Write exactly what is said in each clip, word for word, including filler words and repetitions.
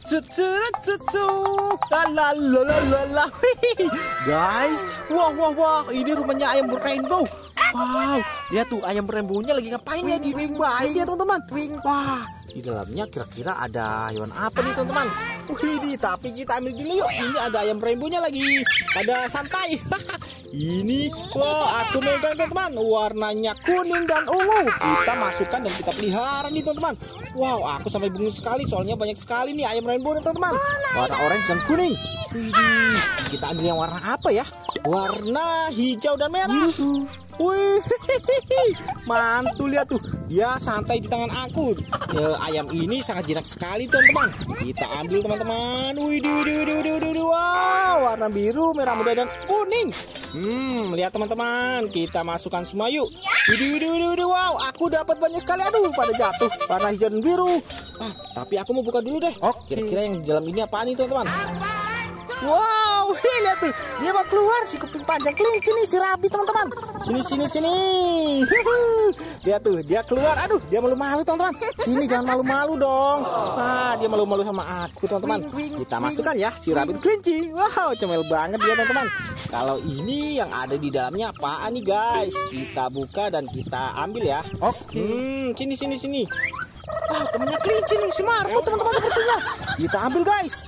Cucu, lalalala. Guys, wah wah wah, ini rumahnya ayam berrainbow. Wow, lihat tuh ayam rainbow-nya lagi ngapain ya di rumah ini ya teman-teman. Wah, di dalamnya kira-kira ada hewan apa nih teman-teman? Wih, tapi kita ambil dulu yuk. Ini ada ayam rainbow-nya lagi pada santai. Ini, wah, aku megang teman-teman. Warnanya kuning dan ungu. Kita masukkan dan kita pelihara nih teman-teman. Wow, aku sampai bingung sekali soalnya banyak sekali nih ayam rainbow nih teman-teman. Warna orange dan kuning. Wih, kita ambil yang warna apa ya? Warna hijau dan merah. Wih, mantul, lihat tuh, dia santai di tangan aku. Ya, ayam ini sangat jinak sekali teman-teman. Kita ambil teman-teman. Wih, wow, warna biru, merah muda dan kuning. Hmm, lihat teman-teman, kita masukkan semua yuk. Wih, wow, aku dapat banyak sekali. Aduh, pada jatuh. Warna hijau dan biru. Ah, tapi aku mau buka dulu deh. Kira-kira yang di dalam ini apaan nih teman-teman? Wow, lihat tuh, dia mau keluar si kuping panjang kelinci nih, si Rabi teman-teman. Sini sini sini. Lihat tuh, dia keluar. Aduh, dia malu-malu teman-teman. Sini, jangan malu-malu dong. Ah, dia malu-malu sama aku teman-teman. Kita masukkan ya si Rabi kelinci. Wow, comel banget dia teman-teman. Kalau ini yang ada di dalamnya apaan nih guys? Kita buka dan kita ambil ya. Oke. Hmm, sini sini sini. Wah, temennya kelinci nih, si Marco teman-teman sepertinya. Kita ambil guys.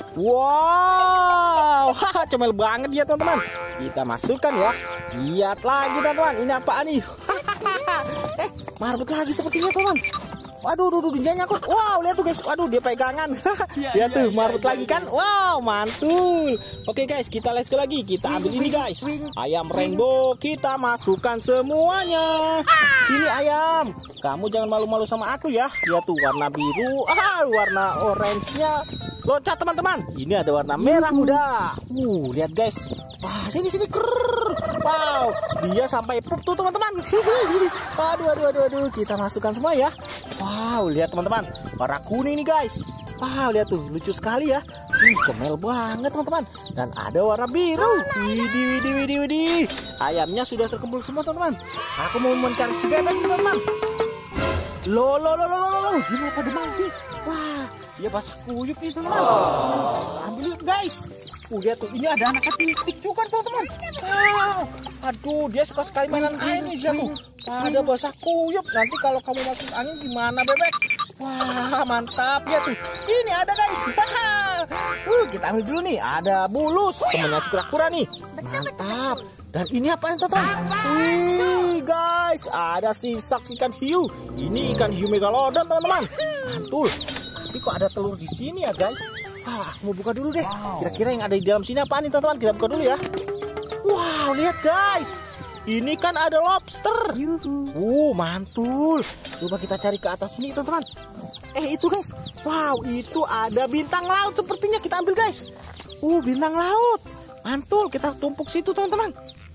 Wow, haha, comel banget dia teman-teman. Kita masukkan ya. Lihat lagi teman-teman, ini apaan nih? eh, marbot lagi sepertinya teman. Waduh, duh, duh, dia nyangkut. Wow, lihat tuh guys. Waduh, dia pegangan. Lihat tuh, marbot lagi kan. Wow, mantul. Oke guys, kita let's go lagi. Kita ambil ini guys. Ayam rainbow, kita masukkan semuanya. Sini ayam. Kamu jangan malu-malu sama aku ya. Lihat tuh, warna biru. Ah, warna orange-nya loncat teman-teman. Ini ada warna merah muda. Uh, lihat guys. Wah, sini sini. Krrr. Wow, dia sampai pup tuh teman-teman. Aduh, aduh, aduh, aduh. Kita masukkan semua ya. Wow, lihat teman-teman. Warna kuning nih guys. Wow, lihat tuh, lucu sekali ya. Wih, comel banget teman-teman. Dan ada warna biru. Widih, widih, widih, widih. Ayamnya sudah terkumpul semua teman-teman. Aku mau mencari si bebek teman-teman. Loh, loh, loh, loh, loh, loh. Dia mau pada mandi. Wah, dia basah kuyup nih teman-teman. Ambil yuk guys. Uh, lihat tuh, ini ada anak ketik juga teman-teman. Wow, aduh, dia suka sekali mainan air nih dia tuh. Ada basah kuyup. Nanti kalau kamu masuk angin gimana bebek? Wah, mantap ya tuh. Ini ada guys. Uh, kita ambil dulu nih. Ada bulus, temennya si kura-kura nih. Mantap. Dan ini apa yang teman? Wih guys, ada sisa ikan hiu. Ini ikan hiu megalodon teman-teman. Mantul. Tapi kok ada telur di sini ya guys? Ah, aku mau buka dulu deh. Kira-kira yang ada di dalam sini apaan nih teman-teman? Kita buka dulu ya. Wow, lihat guys. Ini kan ada lobster. Uh, mantul. Coba kita cari ke atas sini teman-teman. Eh, itu guys. Wow, itu ada bintang laut sepertinya. Kita ambil guys. Uh, bintang laut. Mantul, kita tumpuk situ teman-teman.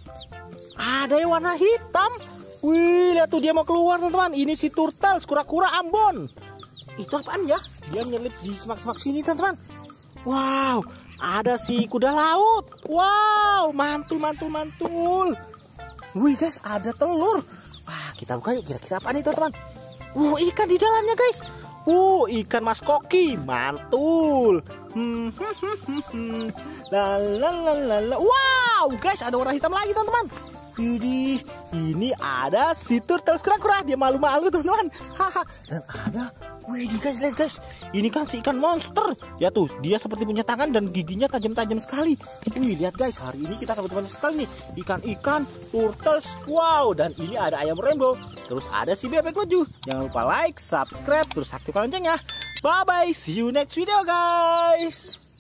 Ada yang warna hitam. Wih, lihat tuh dia mau keluar teman-teman. Ini si turtle, kura-kura Ambon. Itu apaan ya? Dia nyelip di semak-semak sini teman-teman. Wow, ada si kuda laut. Wow, mantul, mantul, mantul. Wih guys, ada telur. Wah, kita buka yuk, kira-kira apa nih teman-teman. Wow, ikan di dalamnya guys. Uh, ikan mas koki, mantul. Hmm, hmm, hmm, hmm, hmm. La, la, la, la, la. Wow, guys, ada warna hitam lagi teman-teman. Widih, ini ada si turtle kura-kura. Dia malu-malu teman-teman. Haha. Dan ada, widih guys, lihat guys. Ini kan si ikan monster. Ya tuh, dia seperti punya tangan dan giginya tajam-tajam sekali. Wih, lihat guys, hari ini kita dapat banyak sekali nih. Ikan-ikan, turtles, wow. Dan ini ada ayam rainbow. Terus ada si bebek lucu. Jangan lupa like, subscribe, terus aktifkan loncengnya. Bye-bye, see you next video guys.